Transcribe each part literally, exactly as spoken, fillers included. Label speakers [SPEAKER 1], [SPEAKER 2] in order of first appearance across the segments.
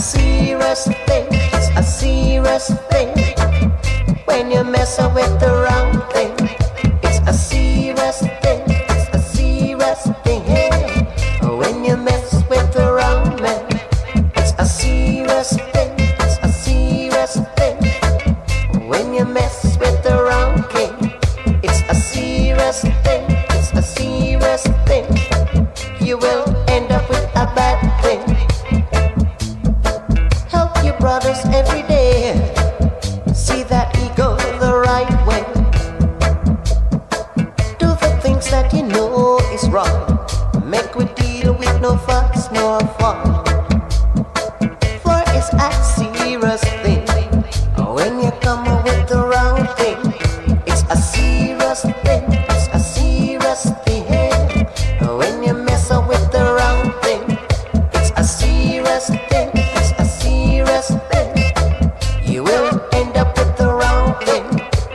[SPEAKER 1] serious thing, it's a serious thing. When you mess up with the wrong thing, it's a serious thing, it's a serious thing. When you mess with the wrong man, it's a serious thing, it's a serious thing. When you mess with the wrong king, it's a serious thing, it's a serious thing. You will end up with a bad thing. Help your brothers every day, see that he go the right way. Do the things that you know is wrong. Make we deal with no fuss, no fun. For it's a serious thing. When you come up with the wrong thing, it's a serious thing, it's a serious thing. When you mess up with the wrong thing, it's a serious thing, it's a serious thing. You will end up with the wrong thing.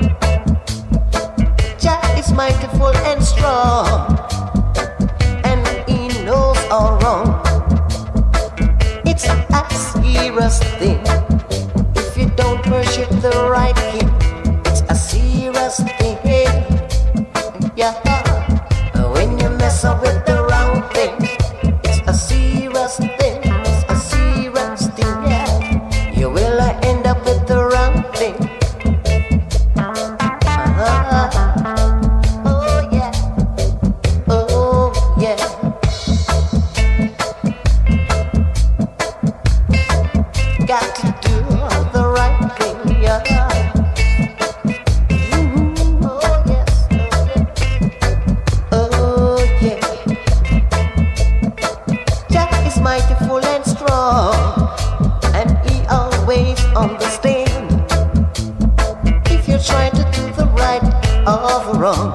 [SPEAKER 1] Jah is mighty full and strong, and he knows all wrong. It's a serious thing. If you don't worship the right king, it's a serious thing. Yeah. When you mess up with the wrong thing, it's a serious thing, it's a serious thing. Yeah. You will end up with the wrong thing. Uh-huh. Oh yeah, oh yeah. Got to do the right thing, yeah. Mm-hmm. Oh yes, oh yeah. Jah is mighty full and strong, and he always understand. If you try to do the right or the wrong,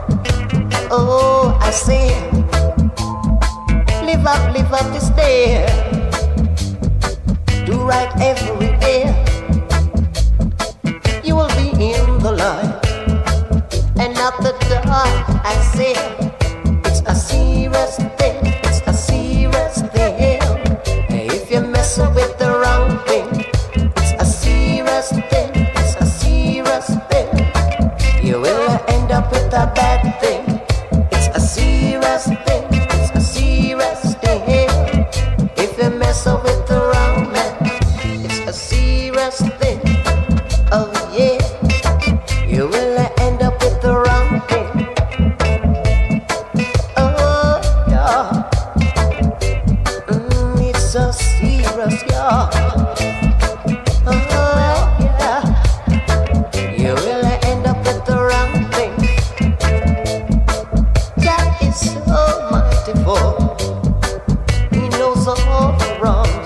[SPEAKER 1] oh I say, live up, live up this day. Do right every day. You will be in the light and not the dark. I say it's a serious thing, it's a serious thing. If you mess up with the wrong thing, it's a serious thing, it's a serious thing. You will end up with a bad thing. It's a serious thing, it's a serious thing. If you mess up with the wrong man, it's a serious thing. Oh yeah, you will end up with the wrong thing. Oh yeah, mm, it's so serious, yeah. Oh yeah, you will end up with the wrong thing. That is so mightiful. He knows all the wrongs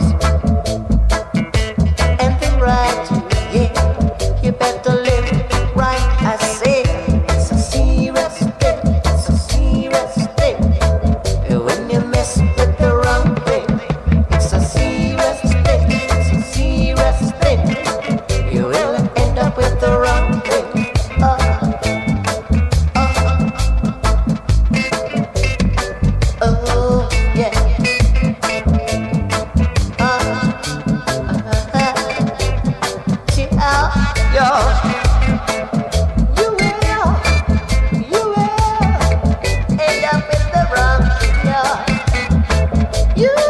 [SPEAKER 1] and the right. Yeah, you better live right. I say it's a serious thing, it's a serious thing. When you mess with the wrong thing, it's a serious thing, it's a serious thing. You will end up with the wrong thing. Oh, oh, oh yeah. You